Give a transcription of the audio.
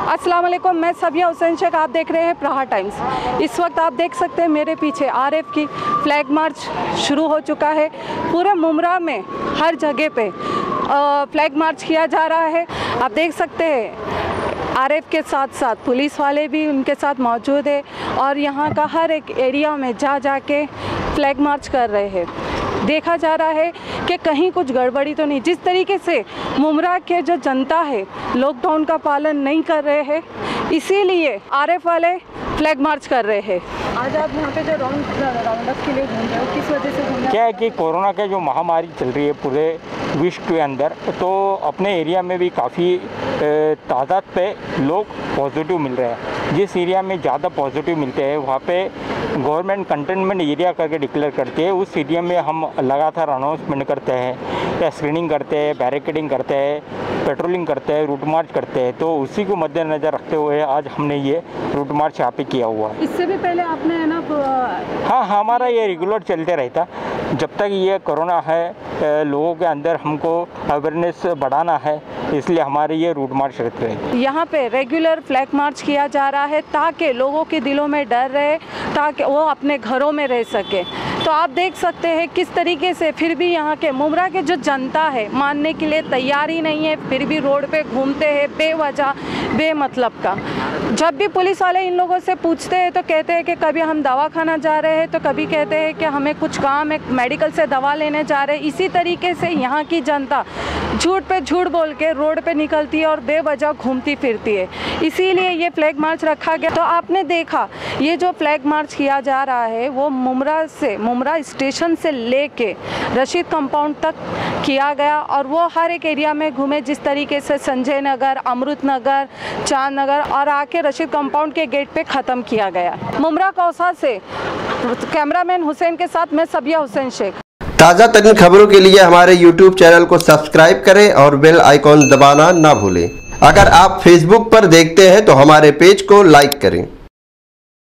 अस्सलाम वालेकुम, मैं सबिया हुसैन शेख। आप देख रहे हैं प्रहार टाइम्स। इस वक्त आप देख सकते हैं मेरे पीछे आरएफ की फ्लैग मार्च शुरू हो चुका है। पूरे मुमरा में हर जगह पे फ्लैग मार्च किया जा रहा है। आप देख सकते हैं आरएफ के साथ साथ पुलिस वाले भी उनके साथ मौजूद है और यहाँ का हर एक एरिया में जा के फ्लैग मार्च कर रहे हैं। देखा जा रहा है कि कहीं कुछ गड़बड़ी तो नहीं। जिस तरीके से मुमरा के जो जनता है लॉकडाउन का पालन नहीं कर रहे हैं, इसीलिए आरएफ वाले फ्लैग मार्च कर रहे हैं। आज आप यहाँ पे जो राउंड के लिए घूम रहे हो, किस वजह से घूम रहे हो? क्या है कि कोरोना के जो महामारी चल रही है पूरे विश्व के अंदर, तो अपने एरिया में भी काफ़ी तादाद पे लोग पॉजिटिव मिल रहे हैं। जिस एरिया में ज़्यादा पॉजिटिव मिलते हैं वहाँ पे गवर्नमेंट कंटेनमेंट एरिया करके डिक्लेयर करती है। उस एरिया में हम लगातार अनाउंसमेंट करते हैं या स्क्रीनिंग करते हैं, बैरिकेडिंग करते हैं, पेट्रोलिंग करते हैं, रूट मार्च करते हैं। तो उसी को मद्देनज़र रखते हुए आज हमने ये रूट मार्च यहाँ पे किया हुआ है। इससे भी पहले आपने है ना? हाँ, हमारा ये रेगुलर चलते रहता जब तक ये कोरोना है। लोगों के अंदर हमको अवेयरनेस बढ़ाना है, इसलिए हमारे ये रूट मार्च रहते हैं। यहाँ पे रेगुलर फ्लैग मार्च किया जा रहा है ताकि लोगों के दिलों में डर रहे, ताकि वो अपने घरों में रह सके। तो आप देख सकते हैं किस तरीके से फिर भी यहाँ के मुमरा के जो जनता है मानने के लिए तैयार ही नहीं है, फिर भी रोड पे घूमते हैं बेवजह बेमतलब का। जब भी पुलिस वाले इन लोगों से पूछते हैं तो कहते हैं कि कभी हम दवाखाना जा रहे हैं, तो कभी कहते हैं कि हमें कुछ काम है, मेडिकल से दवा लेने जा रहे हैं। इसी तरीके से यहाँ की जनता झूठ पे झूठ बोल के रोड पे निकलती है और बेवजह घूमती फिरती है। इसीलिए ये फ्लैग मार्च रखा गया। तो आपने देखा ये जो फ्लैग मार्च किया जा रहा है वो मुमरा स्टेशन से लेके रशीद कंपाउंड तक किया गया और वो हर एक एरिया में घूमे। जिस तरीके से संजय नगर, अमृत नगर, चांद नगर और आके रशीद कंपाउंड के गेट पे ख़त्म किया गया। मुमरा कौसा से कैमरामैन हुसैन के साथ मैं सबिया हुसैन शेख। ताज़ा तरीन खबरों के लिए हमारे YouTube चैनल को सब्सक्राइब करें और बेल आइकॉन दबाना ना भूलें। अगर आप Facebook पर देखते हैं तो हमारे पेज को लाइक करें।